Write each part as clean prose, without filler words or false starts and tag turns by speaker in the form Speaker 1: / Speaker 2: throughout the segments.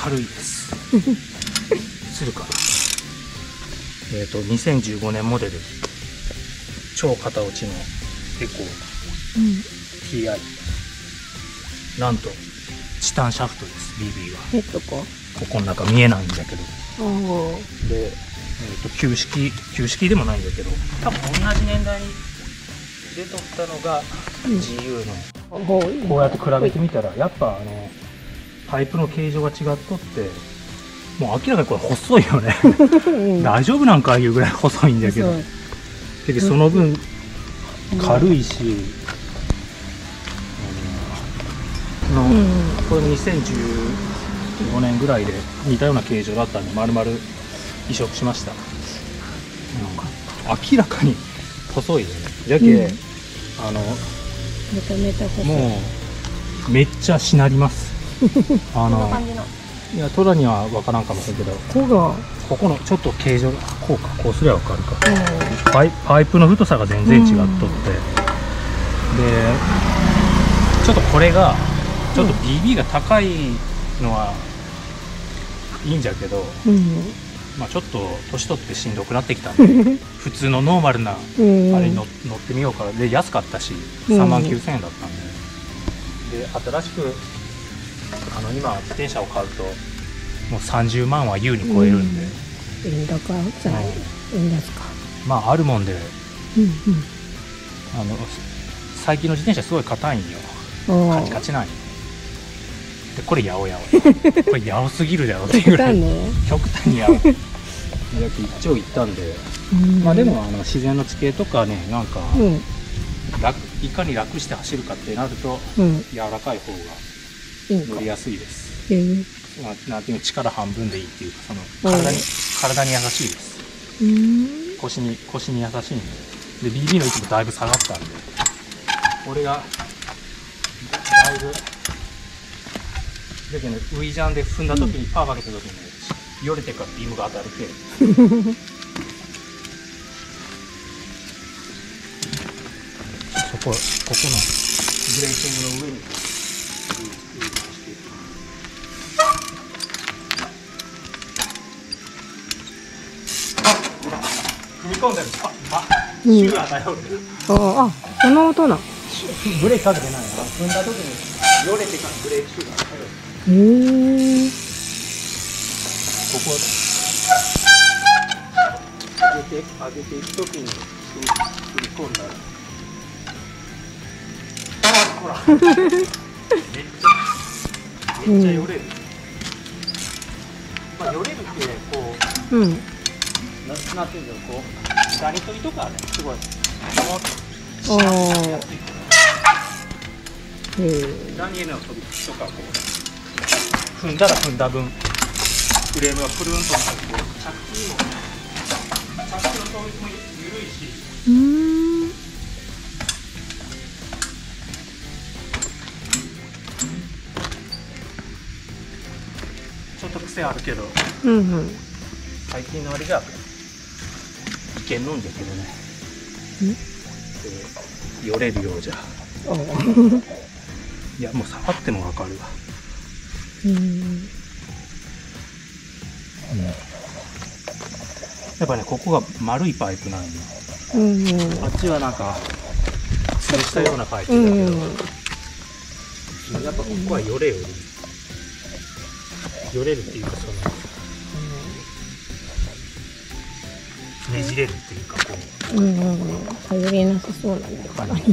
Speaker 1: 軽いですするかな。2015年モデル超型落ちのエコー TI、なんとチタンシャフトです。 BB はここの中見えないんだけど、で、旧式でもないんだけど、多分同じ年代に出とったのが GU の、こうやって比べてみたらやっぱパイプの形状が違っとって、もう明らかにこれ細いよね大丈夫なんかいうぐらい細いんだけど、でその分軽いし、これも2015年ぐらいで似たような形状だったんで丸々移植しました。明らかに細いよね。じゃけ、
Speaker 2: めちゃめちゃ細い。
Speaker 1: もうめっちゃしなりますいやトラには分からんかもしれんけど、ここのちょっと形状がこうすれば分かるか、パイプの太さが全然違っとって、でちょっとこれがちょっと BB が高いのはいいんじゃけど、まあちょっと年取ってしんどくなってきたんで普通のノーマルなあれに乗ってみようか。で安かったし39,000円だったんで、で新しく今自転車を買うともう30万は優に超えるんで、
Speaker 2: 円高じゃない、円安か。
Speaker 1: まああるもんで、最近の自転車すごい硬いんよ。カチカチなんよ。でこれヤオヤオこれヤオすぎるだろっていうぐらい極端にヤオ一長一短で、まあでも自然の地形とかね、なんか、いかに楽して走るかってなると、柔らかい方が乗りやすいです。まあ、なんていうの、力半分でいいっていうか、体に優しいです。腰に優しいんで。で BB の位置もだいぶ下がったんで、これがだいぶだけどね、ウイジャンで踏んだ時にパーかけた時にね、よれてからビームが当たるけここのグレーティングの上に踏み込んでるシュー当たる。
Speaker 2: あ、その音な。
Speaker 1: ブレーキかけてないな。踏んだ時によれてからブレーキシューが当たる。ここ上げていく時に踏み込んだら、ほらめっちゃよれる。まあよれるってこう、なんていうんだろう、こうダニ取りとかね、すごいやすい。ダニエルの飛びとかこう踏んだら踏んだ分フレームがプルンとなって、こう着地の統一も緩いし、ちょっと癖あるけど、最近のあれじゃいけんのんじゃけどね、よれるようじゃいや、もう触ってもわかるわ。やっぱね、ここが丸いパイプなんよ。あっちはなんか吊るしたようなパイプだけど、やっぱここはよれるっていうか、ねじれるっていうか、こう
Speaker 2: 頼りなさそうなんだよ。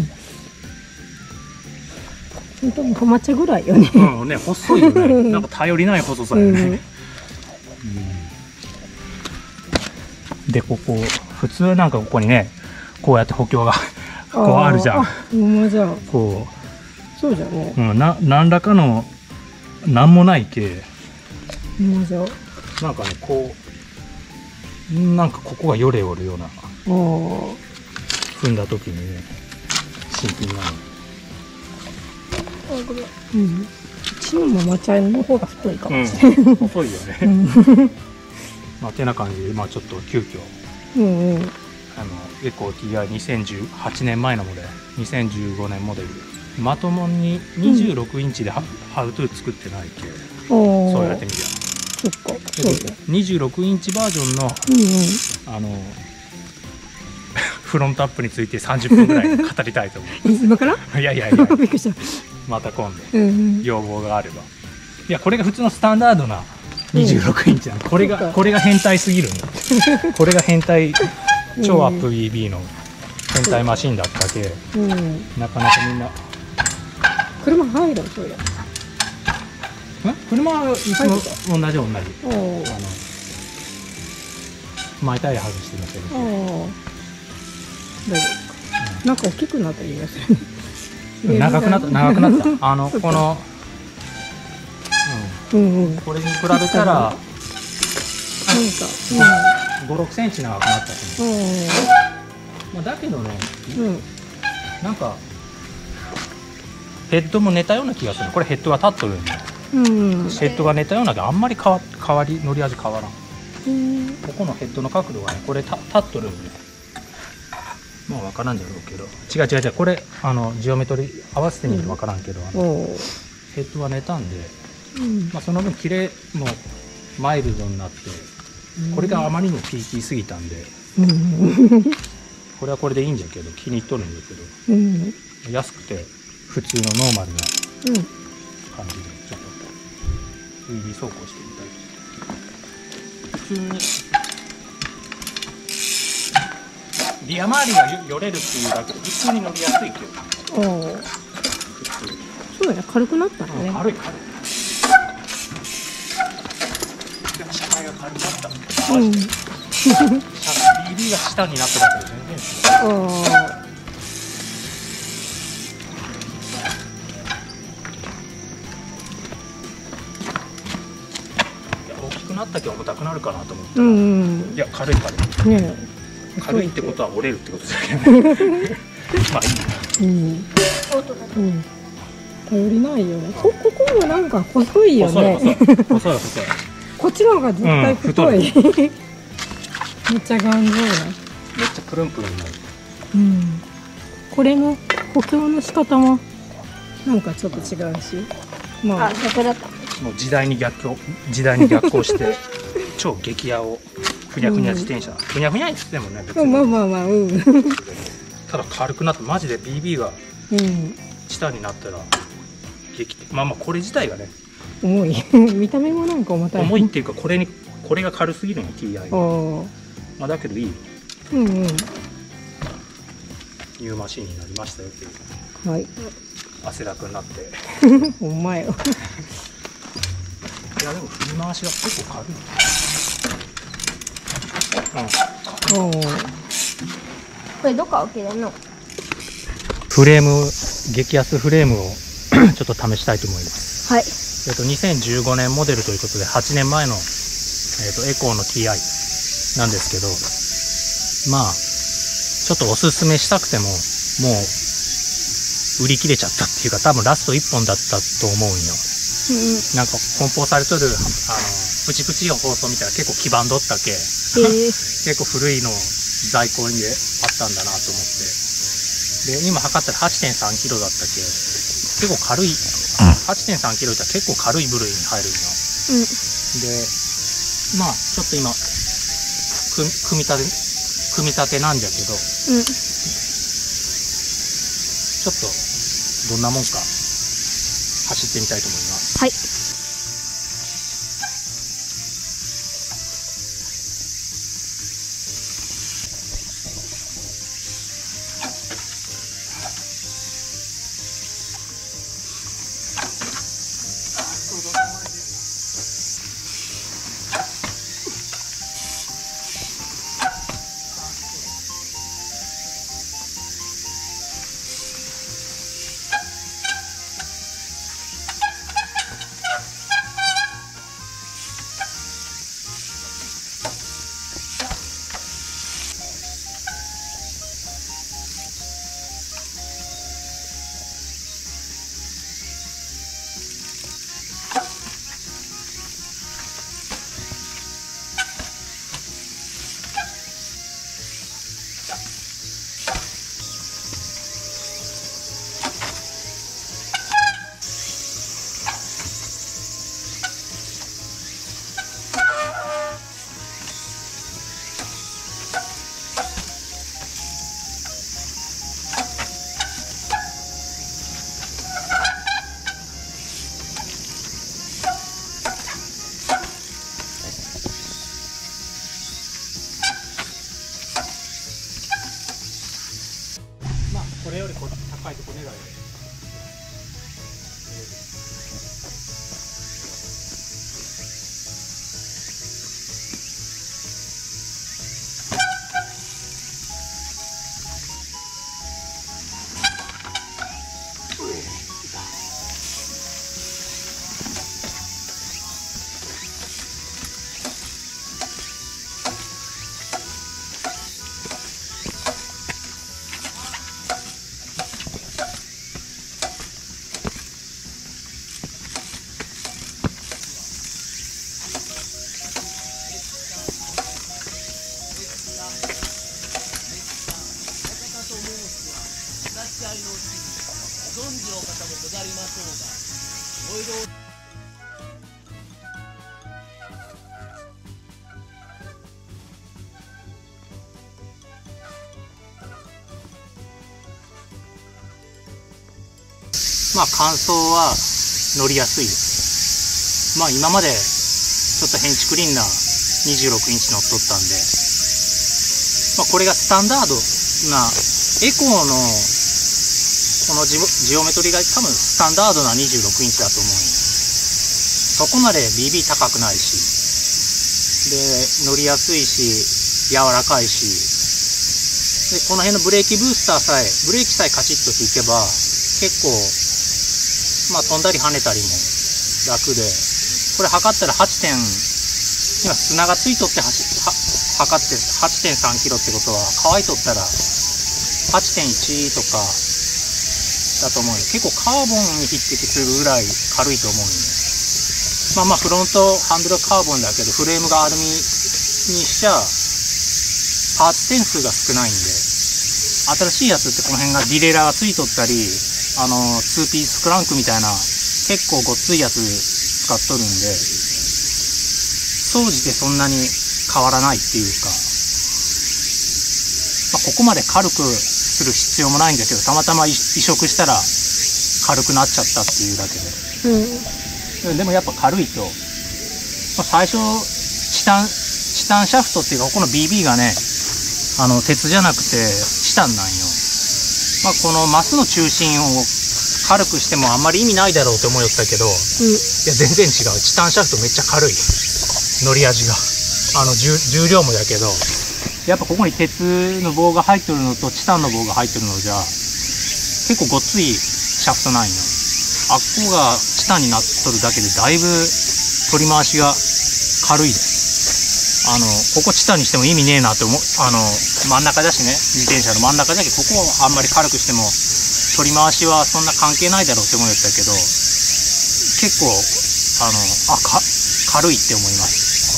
Speaker 2: 本当にハマチぐらいよね。
Speaker 1: ね、細いよね。なんか頼りない細さよね。で、ここ普通なんかここにね、こうやって補強がこうあるじゃん。こ
Speaker 2: う、そうじゃね。
Speaker 1: 何らかのなんもない系。なんかね、こうなんかここがよれおるような。踏んだ時にね、新品なの。
Speaker 2: うちのママチャイの方が太いかもしれない。
Speaker 1: 細いよね。まあてな感じで、まあちょっと急遽エコー TI2018 年前のモデル、2015年モデル、まともに26インチでハウトゥー作ってないけ、そうやってみりゃ
Speaker 2: そっか。そうね。
Speaker 1: 26インチバージョンの
Speaker 2: うんうん。
Speaker 1: フロントアップについて30分ぐらい語りたいと思
Speaker 2: 今から？
Speaker 1: う。いやいやいや、
Speaker 2: びっくりした。
Speaker 1: また今度
Speaker 2: うんうん。
Speaker 1: 要望があれば。いや、これが普通のスタンダードな26インチなの。これ
Speaker 2: そっか
Speaker 1: が変態すぎるんだ。これが変態超アップ BB の変態マシンだったけ、
Speaker 2: うん。
Speaker 1: なかなかみんな。
Speaker 2: 車入るそれ。
Speaker 1: 車はいつも同じ。
Speaker 2: おお。
Speaker 1: 前タイヤ外してましたけど、
Speaker 2: ああ。大丈夫。なんか大きくなった気がする。
Speaker 1: 長くなった。この、
Speaker 2: うんうん。
Speaker 1: これに比べたら
Speaker 2: なんか、
Speaker 1: 5、6センチ長くなったと思う。まあ、だけどね、なんかヘッドも寝たような気がする。これヘッドが立っとるんで、ヘッドが寝たようなけどあんまり乗り味変わらん。ここのヘッドの角度がね、これ立っとるんで、まあ分からんじゃろうけど、違う、これジオメトリ合わせてみると分からんけど、ヘッドは寝たんで、まあ、その分キレもマイルドになって、これがあまりにもピーキーすぎたんで、これはこれでいいんじゃけど、気に入っとるんだけど、安くて普通のノーマルな感じでちょっと VB 走行してみたい。普通にリア周りがよれるっていうだけで普通に乗りやすいけど、
Speaker 2: そうだね、軽くなったね。
Speaker 1: 軽い。車体が軽くなった。BB が下になっただけで全然違う。大きくなったけど重たくなるかなと思ったら、いや軽い。軽いってことは折れるってことだけどね。まあいい。
Speaker 2: 頼りないよね。ここもなんか細いよね。
Speaker 1: 細い。
Speaker 2: こっちの方が絶対太い。めっちゃ頑丈な。
Speaker 1: めっちゃプルンプルンになる。
Speaker 2: これの補強の仕方もなんかちょっと違うし。まあ逆だった。
Speaker 1: もう時代に逆行して超激ヤをふにゃふにゃ自転車。ふにゃふにゃにしてもね。
Speaker 2: まあ。
Speaker 1: ただ軽くなってマジで BB が下になったらまあこれ自体がね。
Speaker 2: 重い。見た目もなんか重たい。
Speaker 1: 重いっていうかこれが軽すぎるの TI が。まあだけどいい。ニューマシンになりましたよっていう。
Speaker 2: はい。
Speaker 1: 汗楽になって。
Speaker 2: ほんまよ。
Speaker 1: いやでも振り回しが結構軽い。
Speaker 3: これどっか置けるの？
Speaker 1: フレーム、激安フレームをちょっと試したいと思います。
Speaker 3: はい。
Speaker 1: 2015年モデルということで8年前の、エコーの TI なんですけど、まあちょっとおすすめしたくてももう売り切れちゃったっていうか、多分ラスト1本だったと思うんよ。なんか梱包されとるプチプチの包装見たら結構黄ばんどったけ、結構古いの在庫にあったんだなと思って、で今測ったら 8.3 キロだったけ、結構軽い。8.3 キロって結構軽い部類に入るんよ。でまあちょっと今組み立てなんじゃけど、ちょっとどんなもんか走ってみたいと思います。
Speaker 3: はい。
Speaker 1: りましょうが、オイルをまあ乾燥は乗りやすいです。まあ今までちょっと変築リンナー26インチ乗っとったんで、まあこれがスタンダードなエコーのこのジオメトリが多分スタンダードな26インチだと思うんよ。そこまで BB 高くないし、で乗りやすいし柔らかいし、でこの辺のブレーキブースターさえブレーキさえカチッと効けば結構まあ飛んだり跳ねたりも楽で、これ測ったら今砂がついとって測って 8.3 キロってことは乾いとったら 8.1 とかだと思うよ。結構カーボンに匹敵するぐらい軽いと思うんで、まあフロントハンドルはカーボンだけどフレームがアルミにしちゃパーツ点数が少ないんで、新しいやつってこの辺がディレイラーがついとったり2ピースクランクみたいな結構ごっついやつ使っとるんで、総じてそんなに変わらないっていうか、まあ、ここまで軽くする必要もないんですけど、たまたま移植したら軽くなっちゃったっていうだけで、でもやっぱ軽いと、まあ、最初チタンシャフトっていうかここの BB がね鉄じゃなくてチタンなんよ。まあ、このマスの中心を軽くしてもあんまり意味ないだろうと思いよったけど、いや全然違う。チタンシャフトめっちゃ軽い、乗り味が重量もだけど、やっぱここに鉄の棒が入ってるのとチタンの棒が入ってるのじゃ結構ごっついシャフトなんよ。あっこがチタンになっとるだけでだいぶ取り回しが軽いです。ここチタンにしても意味ねえなって真ん中だしね、自転車の真ん中だけど、ここをあんまり軽くしても取り回しはそんな関係ないだろうって思いましたけど、結構軽いって思います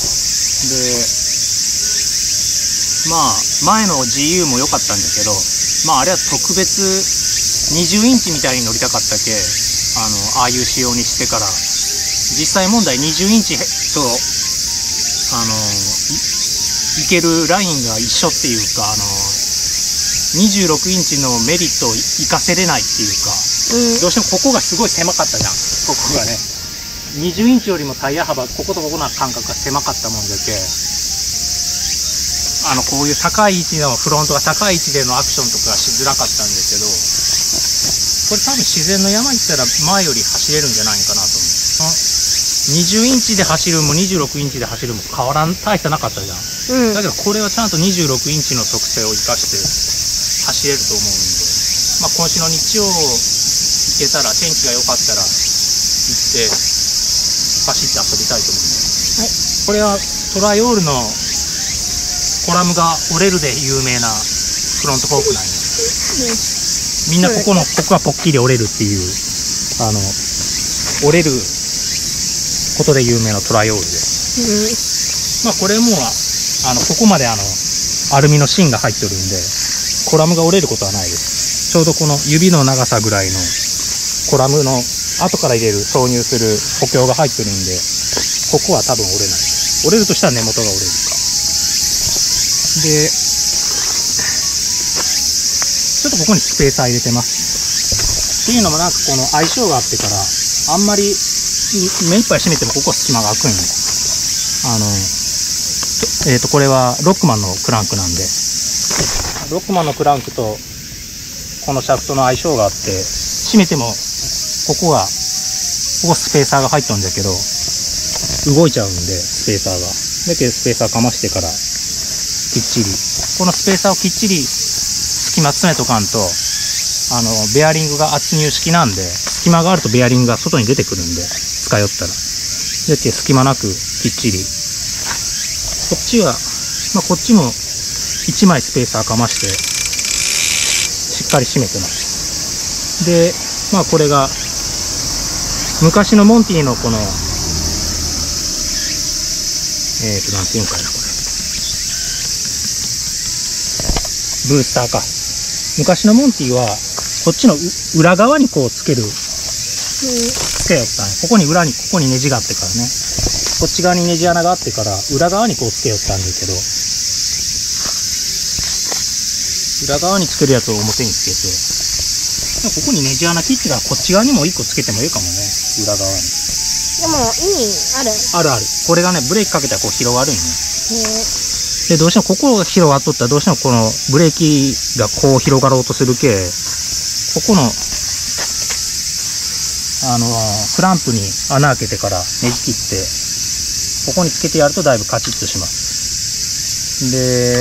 Speaker 1: 。でまあ前の GU も良かったんだけど、まああれは特別20インチみたいに乗りたかったけ、ああいう仕様にしてから、実際問題20インチといけるラインが一緒っていうか、26インチのメリットを生かせれないっていうか、どうしてもここがすごい狭かったじゃん。ここがね20インチよりもタイヤ幅こことここの間隔が狭かったもんだけ、こういう高い位置のフロントが高い位置でのアクションとかしづらかったんですけど、これ多分自然の山行ったら前より走れるんじゃないかなと思う。20インチで走るも26インチで走るも大差なかったじゃん、だけどこれはちゃんと26インチの特性を生かして走れると思うんで、まあ、今週の日曜行けたら天気が良かったら行って走って遊びたいと思うんで、これはトライオールのコラムが折れるで有名なフロントフォークなんよ。みんなここがポッキリ折れるっていう折れることで有名なトライオールです。まあこれもここまでアルミの芯が入ってるんでコラムが折れることはないです。ちょうどこの指の長さぐらいのコラムの後から入れる挿入する補強が入ってるんで、ここは多分折れない。折れるとしたら根元が折れるかで、ちょっとここにスペーサー入れてます。っていうのもなんかこの相性があってからあんまり目いっぱい閉めてもここは隙間が開くんよ。これはロックマンのクランクなんで、ロックマンのクランクとこのシャフトの相性があって閉めてもここスペーサーが入っとんだけど動いちゃうんで、スペーサーがだけどスペーサーかましてからきっちりこのスペーサーをきっちり隙間詰めとかんとベアリングが圧入式なんで隙間があるとベアリングが外に出てくるんで、使いよったらで隙間なくきっちり、こっちは、こっちも1枚スペーサーかましてしっかり締めてます。でこれが昔のモンティのこのなんていうんかな、これブースターか。昔のモンティはこっちの裏側にこうつけるつけよったんや。ここに裏にここにネジがあってからね、こっち側にネジ穴があってから裏側にこうつけよったんだけど、裏側につけるやつを表につけて、ここにネジ穴切ってからこっち側にも1個つけてもいいかもね、裏側に。
Speaker 3: でも意味ある？
Speaker 1: あるある。これがね、ブレーキかけたらこう広がるんよね。で、どうしてもここが広がっとったらどうしてもこのブレーキがこう広がろうとするけ、ここのクランプに穴開けてからネジ切って、ここにつけてやるとだいぶカチッとします。で、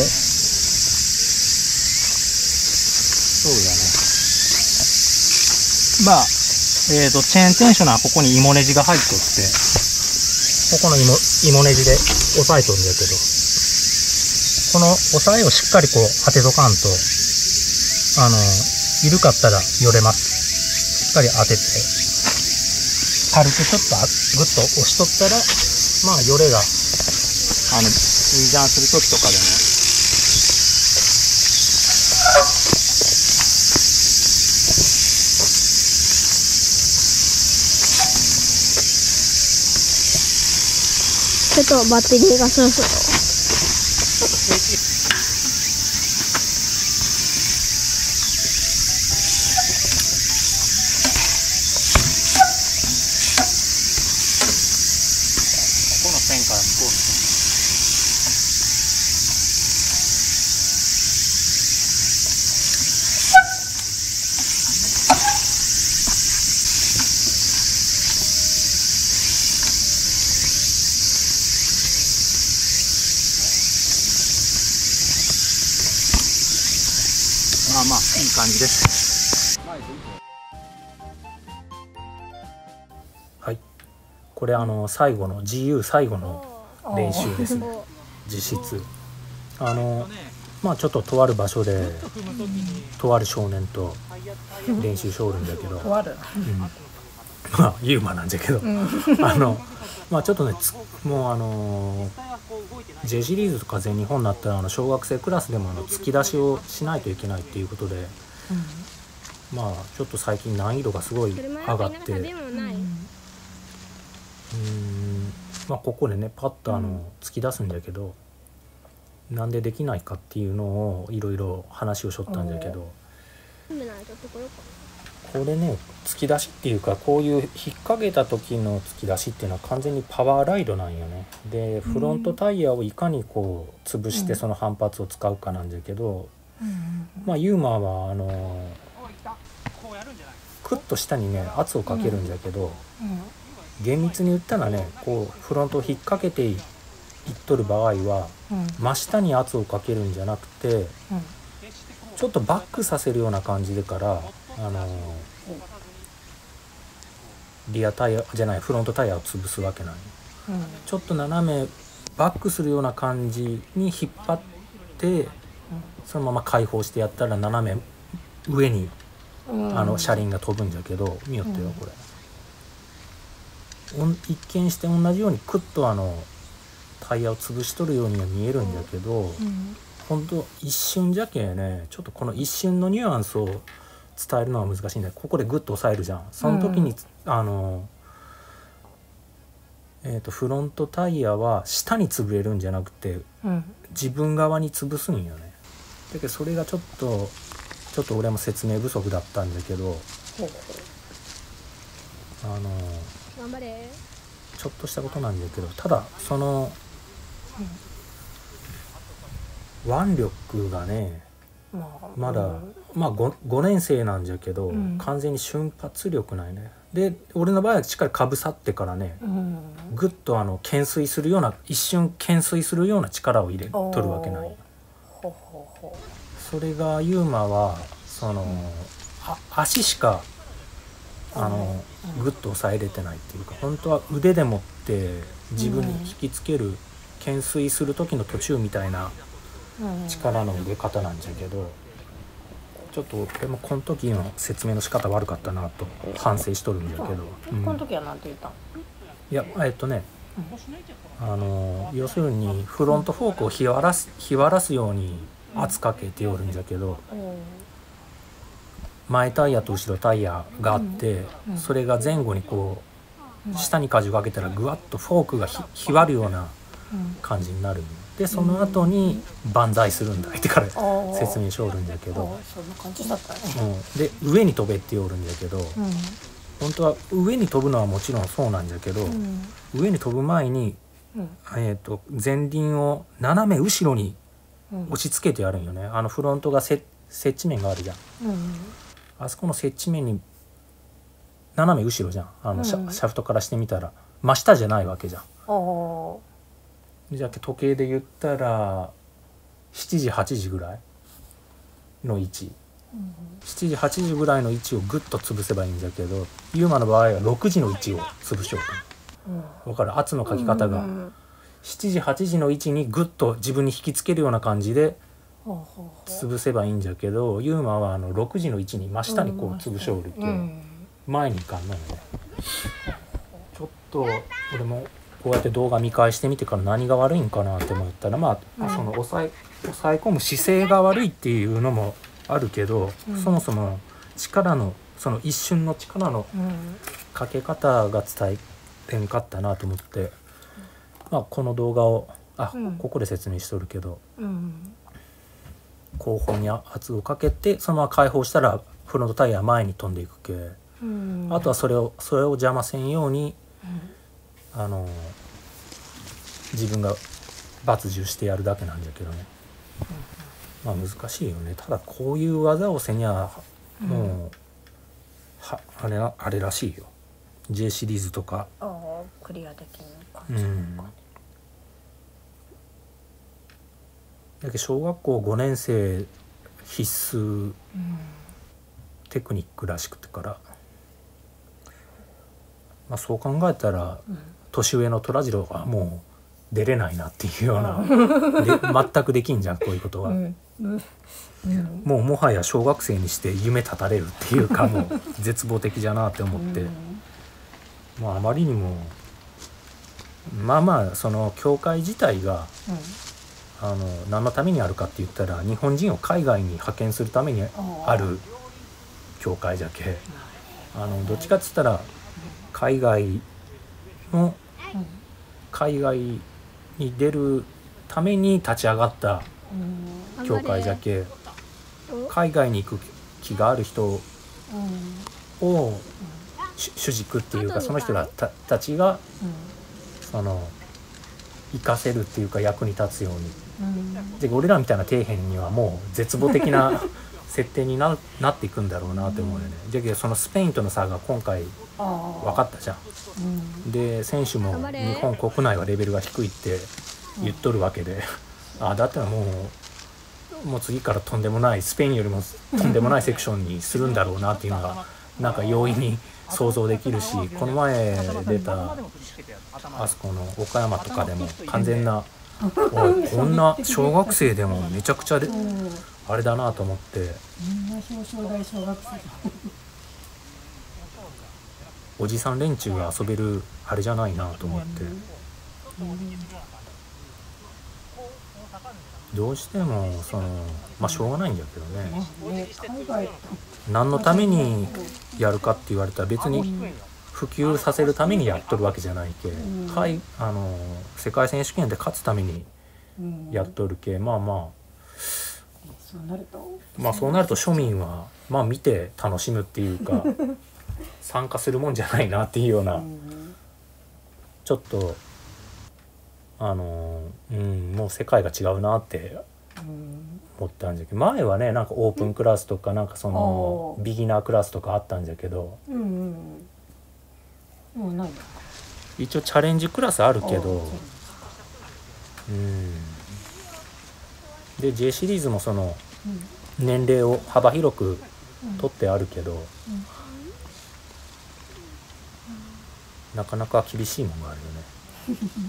Speaker 1: そうだね。まあ、チェーンテンショナーはここに芋ネジが入っとって、ここの芋ネジで押さえとるんだけど、この押さえをしっかりこう当てとかんと、緩かったらよれます。しっかり当てて、軽くちょっとグッと押しとったら、まあよれが、水ジャンするときとかでも、
Speaker 3: ちょっとバッテリーがそろそろ。
Speaker 1: この線から向こうの線。まあいい感じです。はい、これ最後の GU 最後の練習ですね。実質まあちょっととある場所でとある少年と練習しおるんだけど、
Speaker 2: とある、
Speaker 1: まあユーマなんじゃけど、まあちょっとね、もうJ シリーズとか全日本になったら小学生クラスでも突き出しをしないといけないっていうことで、まあちょっと最近難易度がすごい上がって、まあここでねパッと突き出すんだけど、なんでできないかっていうのをいろいろ話をしょったんだけど、これね、突き出しっていうか、こういう引っ掛けた時の突き出しっていうのは完全にパワーライドなんよね。でフロントタイヤをいかにこう潰してその反発を使うかなんだけど、まあユーマはクッと下にね圧をかけるんだけど、厳密に言ったらね、こうフロントを引っ掛けていっとる場合は、真下に圧をかけるんじゃなくて、ちょっとバックさせるような感じでからリアタイヤじゃないフロントタイヤを潰すわけなんよ。ちょっと斜めバックするような感じに引っ張って、そのまま開放してやったら斜め上に車輪が飛ぶんじゃけど、見よってよこれ。一見して同じようにクッとタイヤを潰しとるようには見えるんだけど、ほんと一瞬じゃけね、ちょっとこの一瞬のニュアンスを伝えるのは難しいんだよ。ここでグッと押さえるじゃん。その時に、フロントタイヤは下に潰れるんじゃなくて、自分側に潰すんよね。だけどそれがちょっと俺も説明不足だったんだけど、
Speaker 3: 頑張れ。
Speaker 1: ちょっとしたことなんだけど、ただその、腕力がね、まだまあ 5年生なんじゃけど、完全に瞬発力ないね。で俺の場合はしっかりかぶさってからね、グッと懸垂するような、一瞬懸垂するような力を入れとるわけないよ。それがユーマは足しかグッと押さえれてないっていうか、本当は腕でもって自分に引きつける、懸垂する時の途中みたいな力の入れ方なんじゃけど、ちょっと俺もこの時の説明の仕方悪かったなと反省しとるんだけど、
Speaker 2: この時は何て言ったの？
Speaker 1: いや要するにフロントフォークを日割らすように圧かけておるんじゃけど、 前タイヤと後ろタイヤがあって、それが前後にこう下に荷重かけたらぐわっとフォークがひわるような感じになる。でその後に万歳するんだってから説明しおるんだけど、
Speaker 2: そんな感じだったね。
Speaker 1: で上に飛べって言おるんだけど、本当は上に飛ぶのはもちろんそうなんだけど、上に飛ぶ前に、前輪を斜め後ろに押し付けてやるんよね。フロントが接地面があるじゃん、あそこの接地面に斜め後ろじゃん、シャフトからしてみたら真下じゃないわけじゃん。じゃあ時計で言ったら7時8時ぐらいの位置、7時8時ぐらいの位置をグッと潰せばいいんだけど、ユーマの場合は6時の位置を潰しようと。分かる？圧のかき方が7時8時の位置にグッと自分に引きつけるような感じで潰せばいいんじゃけど、ユーマは6時の位置に真下にこう潰しおるけ、前に行かんのよね。ちょっと俺もこうやって動画見返してみてから何が悪いんかなって思ったら、その抑え込む姿勢が悪いっていうのもあるけど、そもそも力のその一瞬の力のかけ方が伝えれんかったなと思って、この動画をここで説明しとるけど、後方に圧をかけてそのまま解放したらフロントタイヤは前に飛んでいくけ、あとはそれを邪魔せんように、自分が抜重してやるだけなんだけどね。難しいよね。ただこういう技をせにゃもう、あれらしいよ。J シリーズとか
Speaker 2: クリアできる感じなのか。
Speaker 1: だけど小学校5年生必須テクニックらしくてから、そう考えたら、年上の虎次郎がもう出れないなっていうような、全くできんじゃんこういうことは、もうもはや小学生にして夢絶たれるっていうか、もう絶望的じゃなって思って、あまりにもその教会自体が、何のためにあるかって言ったら日本人を海外に派遣するためにある教会じゃけ、どっちかっつったら海外に出るために立ち上がった教会じゃけ、海外に行く気がある人を主軸っていうか、その人らたちが生かせるっていうか役に立つように、で俺らみたいな底辺にはもう絶望的な設定になっていくんだろうなって思うよね。じゃけどそのスペインとの差が今回分かったじゃん。で選手も日本国内はレベルが低いって言っとるわけで、だったらもう次からとんでもない、スペインよりもとんでもないセクションにするんだろうなっていうのがなんか容易に想像できるし、この前出たあそこの岡山とかでも完全なこんな小学生でもめちゃくちゃであれだなと思って、
Speaker 2: みんな表彰台小学生
Speaker 1: おじさん連中が遊べるあれじゃないなと思って、どうしてもしょうがないんだけどね。何のためにやるかって言われたら別に普及させるためにやっとるわけじゃないけ、世界選手権で勝つためにやっとるけ、そうなると庶民は見て楽しむっていうか参加するもんじゃないなっていうような、ちょっともう世界が違うなって思ったんだけど、前はねなんかオープンクラスとかなんかビギナークラスとかあったんだけど、一応チャレンジクラスあるけど、で J シリーズも年齢を幅広く取ってあるけど、なかなか厳しいものがあるよね。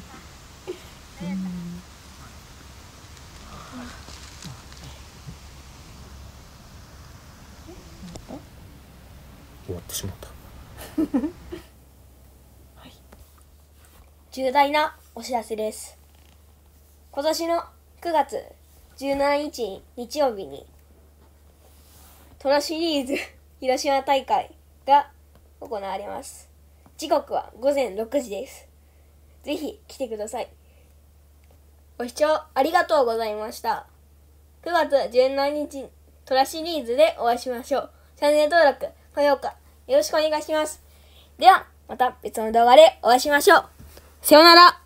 Speaker 1: 終わってしまった。
Speaker 3: 重大なお知らせです。今年の9月17日日曜日にトラシリーズ広島大会が行われます。時刻は午前6時です。ぜひ来てください。ご視聴ありがとうございました。9月17日トラシリーズでお会いしましょう。チャンネル登録、高評価よろしくお願いします。ではまた別の動画でお会いしましょう。さようなら。